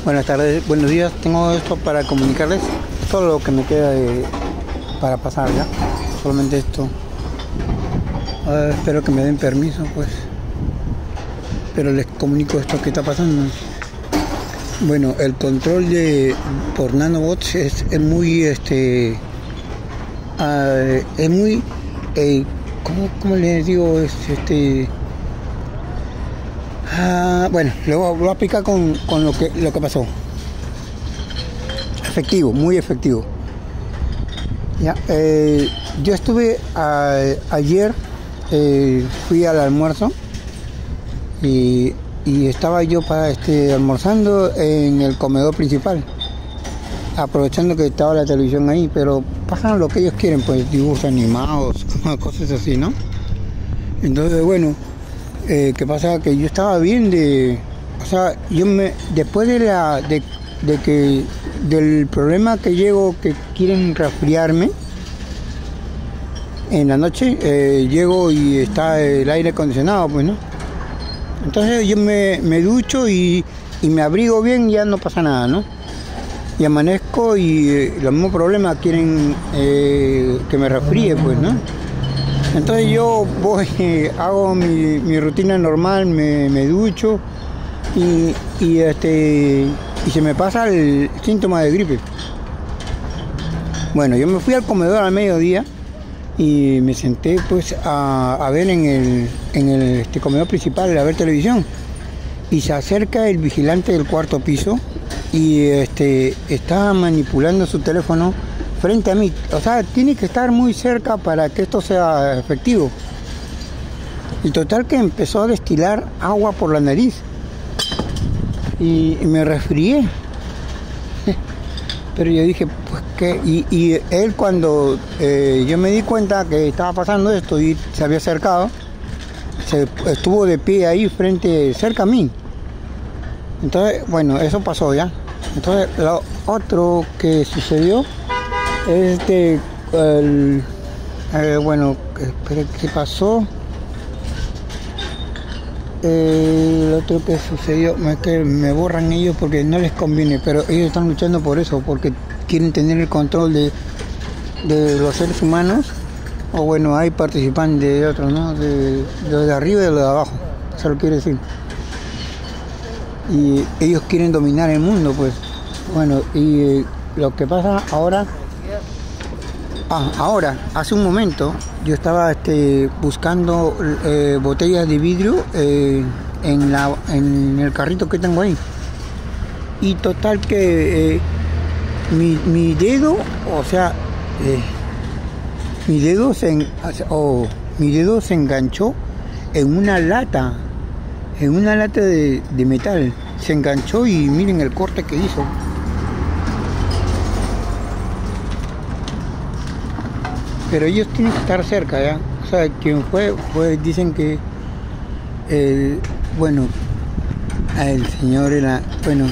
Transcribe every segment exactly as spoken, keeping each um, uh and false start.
Buenas tardes, buenos días. Tengo esto para comunicarles todo lo que me queda de, para pasar ya. Solamente esto. Uh, espero que me den permiso, pues. Pero les comunico esto que está pasando. Bueno, el control de por nanobots es, es muy, este, uh, es muy, eh, ¿cómo, cómo les digo? Es, este. Ah, bueno, lo voy, lo voy a explicar con, con lo que lo que pasó. Efectivo, muy efectivo. Ya, eh, yo estuve a, ayer, eh, fui al almuerzo y, y estaba yo para este almorzando en el comedor principal, aprovechando que estaba la televisión ahí, pero pasan lo que ellos quieren, pues dibujos animados, cosas así, ¿no? Entonces, bueno. Eh, ¿Qué pasa? Que yo estaba bien de... O sea, yo me... Después de la... De, de que... Del problema que llego, que quieren resfriarme, en la noche, eh, llego y está el aire acondicionado, pues, ¿no? Entonces yo me, me ducho y, y me abrigo bien y ya no pasa nada, ¿no? Y amanezco y eh, los mismos problemas quieren eh, que me resfríe, pues, ¿no? Entonces yo voy, hago mi, mi rutina normal, me, me ducho y, y, este, y se me pasa el síntoma de gripe. Bueno, yo me fui al comedor al mediodía y me senté pues a, a ver en el, en el este, comedor principal, a ver televisión. Y se acerca el vigilante del cuarto piso y este, está manipulando su teléfono frente a mí. O sea, tiene que estar muy cerca para que esto sea efectivo. Y total que empezó a destilar agua por la nariz y, y me resfrié. Pero yo dije, pues qué. Y, y él, cuando eh, yo me di cuenta que estaba pasando esto y se había acercado, se estuvo de pie ahí frente, cerca a mí. Entonces, bueno, eso pasó ya. Entonces, lo otro que sucedió Este, el, eh, bueno, espera, ¿qué pasó? Eh, lo otro que sucedió es que me borran ellos porque no les conviene, pero ellos están luchando por eso, porque quieren tener el control de, de los seres humanos, o bueno, hay participantes de otros, ¿no? De, de los de arriba y de los de abajo, eso lo quiere decir. Y ellos quieren dominar el mundo, pues. Bueno, y eh, lo que pasa ahora... Ah, ahora, hace un momento, yo estaba este, buscando eh, botellas de vidrio eh, en, la, en el carrito que tengo ahí. Y total que eh, mi, mi dedo, o sea, eh, mi dedo se, oh, mi dedo se enganchó en una lata, en una lata de, de metal. Se enganchó y miren el corte que hizo. Pero ellos tienen que estar cerca, ¿ya? O sea, quien fue, pues dicen que, el, bueno, el señor era, bueno,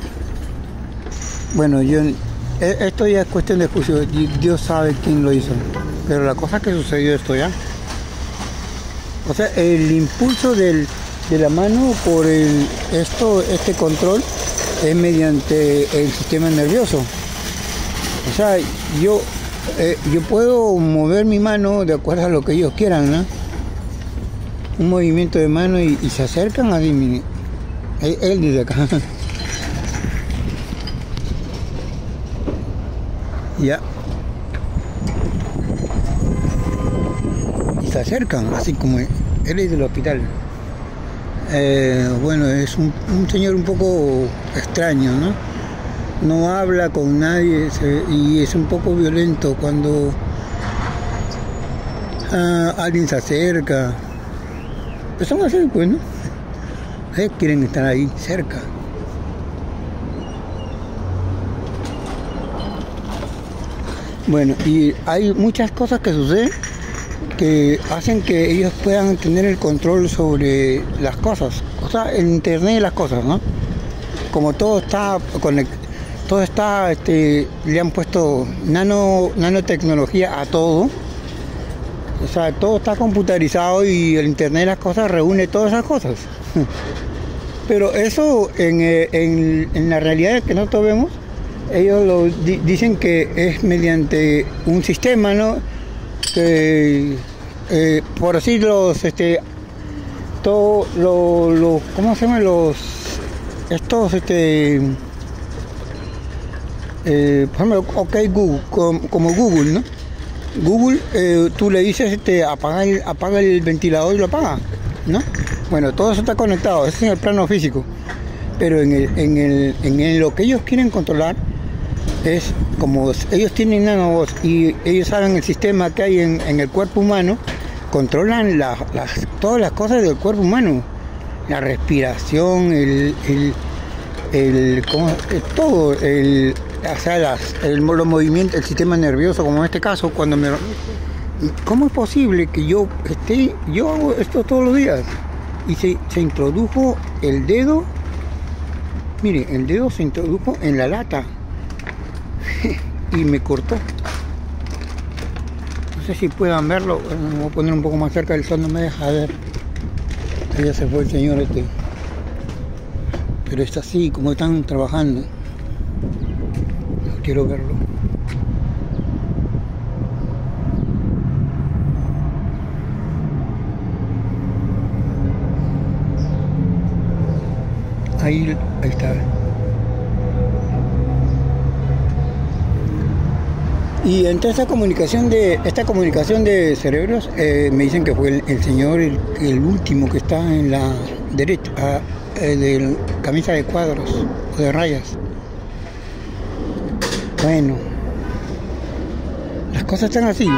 bueno, yo, esto ya es cuestión de juicio, Dios sabe quién lo hizo, pero la cosa que sucedió esto, ¿ya? O sea, el impulso del, de la mano por el, esto, este control es mediante el sistema nervioso. O sea, yo... Eh, yo puedo mover mi mano de acuerdo a lo que ellos quieran, ¿no? Un movimiento de mano y, y se acercan a disminuir. Él, él desde acá. Ya. Y se acercan, así como él es del hospital. Eh, bueno, es un, un señor un poco extraño, ¿no? No habla con nadie se, y es un poco violento cuando ah, alguien se acerca. Pues son así, pues, ¿no? Ellos quieren estar ahí cerca. Bueno, y hay muchas cosas que suceden que hacen que ellos puedan tener el control sobre las cosas. O sea, el internet de las cosas, ¿no? Como todo está conectado. Todo está, este, le han puesto nano, nanotecnología a todo. O sea, todo está computarizado y el internet de las cosas reúne todas esas cosas. Pero eso en, eh, en, en la realidad que nosotros vemos, ellos lo di dicen que es mediante un sistema, ¿no? Que, eh, por así los, este, todo lo, lo, ¿cómo se llaman los, estos, este, eh, por ejemplo, OK Google, como, como Google, ¿no? Google, eh, tú le dices, este, apaga el, apaga el ventilador y lo apaga, ¿no? Bueno, todo eso está conectado, eso es en el plano físico, pero en, el, en, el, en el, lo que ellos quieren controlar es como ellos tienen nanobots y ellos saben el sistema que hay en, en el cuerpo humano, controlan la, las, todas las cosas del cuerpo humano, la respiración, el, el, el, ¿cómo? el todo, el, o sea, las, el, los movimientos, el sistema nervioso, como en este caso, cuando me... ¿Cómo es posible que yo esté, yo hago esto todos los días? Y se, se introdujo el dedo, mire, el dedo se introdujo en la lata y me cortó. No sé si puedan verlo, me voy a poner un poco más cerca, el sol no me deja ver. Ya se fue el señor este. Pero está así, como están trabajando. No quiero verlo. Ahí, ahí está. Y entre esta comunicación de esta comunicación de cerebros, eh, me dicen que fue el, el señor el, el último que está en la derecha, eh, de camisa de cuadros o de rayas. Bueno, las cosas están así.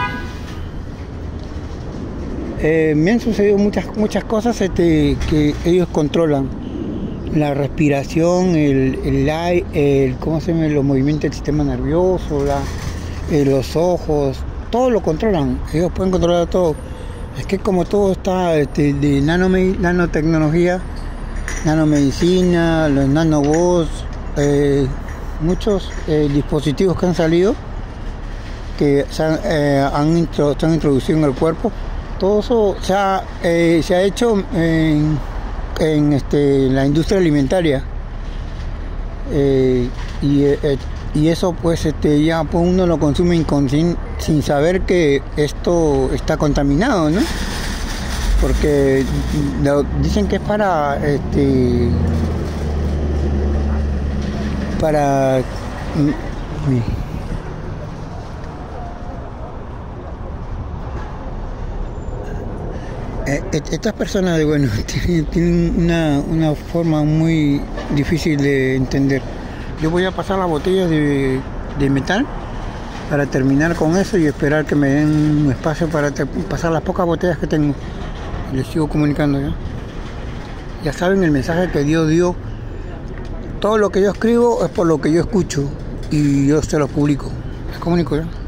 Eh, me han sucedido muchas muchas cosas este, que ellos controlan. La respiración, el, el, el, el cómo se llama, los movimientos del sistema nervioso, la, eh, los ojos, todo lo controlan. Ellos pueden controlar todo. Es que como todo está este, de nanome, nanotecnología, nanomedicina, los nanobots, eh, muchos eh, dispositivos que han salido, que se han, eh, han intro, se han introducido en el cuerpo. Todo eso se ha, eh, se ha hecho en, en este, la industria alimentaria. Eh, y, eh, y eso pues este, ya pues, uno lo consume inconscien, sin saber que esto está contaminado, ¿no? Porque lo, dicen que es para este para mi, estas personas, bueno, tienen una, una forma muy difícil de entender. Yo voy a pasar las botellas de, de metal para terminar con eso y esperar que me den un espacio para pasar las pocas botellas que tengo. Les sigo comunicando ya. Ya saben el mensaje que Dios dio. Todo lo que yo escribo es por lo que yo escucho y yo se lo publico. Les comunico ya.